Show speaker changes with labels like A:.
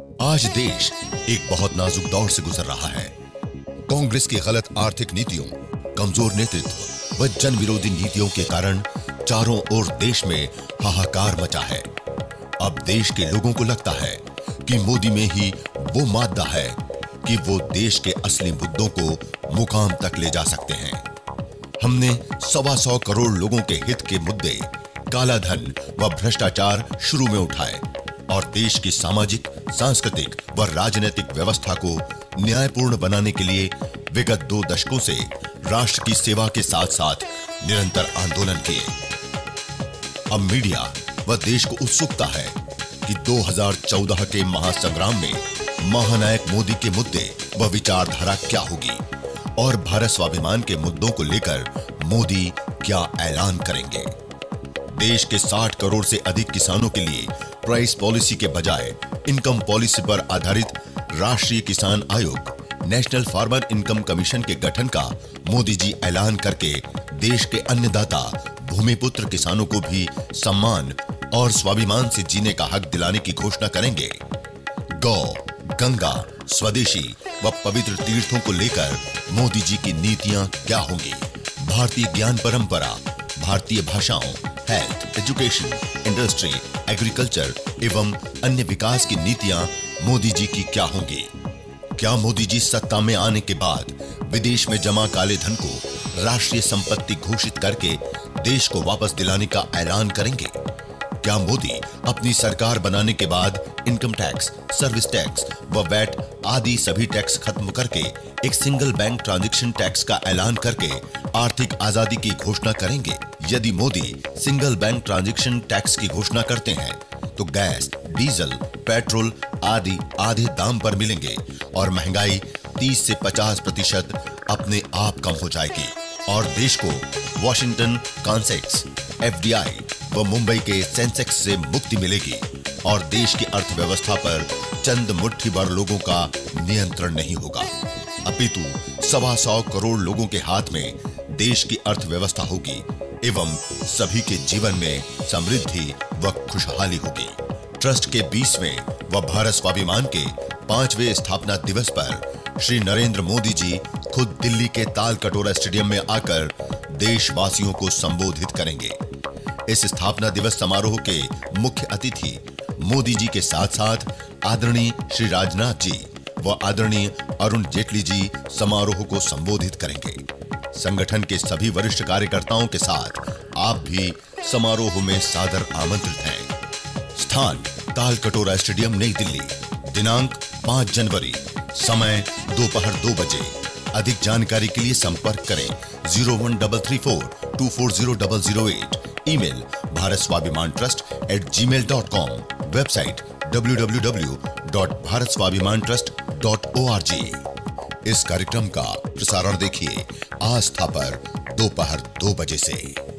A: आज देश एक बहुत नाजुक दौर से गुजर रहा है। कांग्रेस की गलत आर्थिक नीतियों, कमजोर नेतृत्व व जन विरोधी नीतियों के कारण चारों ओर देश में हाहाकार मचा है। अब देश के लोगों को लगता है कि मोदी में ही वो मादा है कि वो देश के असली मुद्दों को मुकाम तक ले जा सकते हैं। हमने 125 करोड़ लोगों के हित के मुद्दे, काला धन व भ्रष्टाचार शुरू में उठाए और देश की सामाजिक, सांस्कृतिक व राजनीतिक व्यवस्था को न्यायपूर्ण बनाने के लिए विगत 2 दशकों से राष्ट्र की सेवा के साथ साथ निरंतर आंदोलन किए। अब मीडिया व देश को उत्सुकता है कि 2014 के महासंग्राम में महानायक मोदी के मुद्दे व विचारधारा क्या होगी और भारत स्वाभिमान के मुद्दों को लेकर मोदी क्या ऐलान करेंगे। देश के 60 करोड़ से अधिक किसानों के लिए प्राइस पॉलिसी के बजाय इनकम पॉलिसी पर आधारित राष्ट्रीय किसान आयोग, नेशनल फार्मर इनकम कमीशन के गठन का मोदी जी ऐलान करके देश के अन्नदाता भूमिपुत्र किसानों को भी सम्मान और स्वाभिमान से जीने का हक दिलाने की घोषणा करेंगे। गौ, गंगा, स्वदेशी व पवित्र तीर्थों को लेकर मोदी जी की नीतियां क्या होंगी। भारतीय ज्ञान परंपरा, भारतीय भाषाओं, हेल्थ, एजुकेशन, इंडस्ट्री, एग्रीकल्चर एवं अन्य विकास की नीतियां मोदी जी की क्या होंगी। क्या मोदी जी सत्ता में आने के बाद विदेश में जमा काले धन को राष्ट्रीय संपत्ति घोषित करके देश को वापस दिलाने का ऐलान करेंगे। क्या मोदी अपनी सरकार बनाने के बाद इनकम टैक्स, सर्विस टैक्स व वैट आदि सभी टैक्स खत्म करके एक सिंगल बैंक ट्रांजैक्शन टैक्स का ऐलान करके आर्थिक आजादी की घोषणा करेंगे। यदि Modi single bank transaction tax की घोषणा करते हैं तो गैस, डीजल, पेट्रोल आदि आधे दाम पर मिलेंगे और महंगाई 30 से 50% अपने आप कम हो जाएगी और देश को वॉशिंगटन कॉन्सेक्स, एफडीआई व मुंबई के सेंसेक्स से मुक्ति मिलेगी और देश की अर्थव्यवस्था पर चंद मुट्ठी भर लोगों का नियंत्रण नहीं होगा, अपितु 125 करोड़ लोगों के हाथ में देश की अर्थव्यवस्था होगी एवं सभी के जीवन में समृद्धि व खुशहाली होगी। ट्रस्ट के 20वें व भारत स्वाभिमान के 5वें स्थापना दिवस पर श्री नरेंद्र मोदी जी खुद दिल्ली के ताल कटोरा स्टेडियम में आकर देशवासियों को संबोधित करेंगे। इस स्थापना दिवस समारोह के मुख्य अतिथि मोदी जी के साथ साथ आदरणीय श्री राजनाथ जी व आदरणीय अरुण जेटली जी समारोह को संबोधित करेंगे। संगठन के सभी वरिष्ठ कार्यकर्ताओं के साथ आप भी समारोह में सादर आमंत्रित हैं। स्थान ताल कटोरा स्टेडियम, नई दिल्ली। दिनांक 5 जनवरी। समय दोपहर 2 बजे। अधिक जानकारी के लिए संपर्क करें 01334 240008। Email bharatswabhimantrust@gmail.com। Website www.bharatswabhimantrust.org। इस कार्यक्रम का प्रसारण देखिए आस्था पर दोपहर 2 बजे से।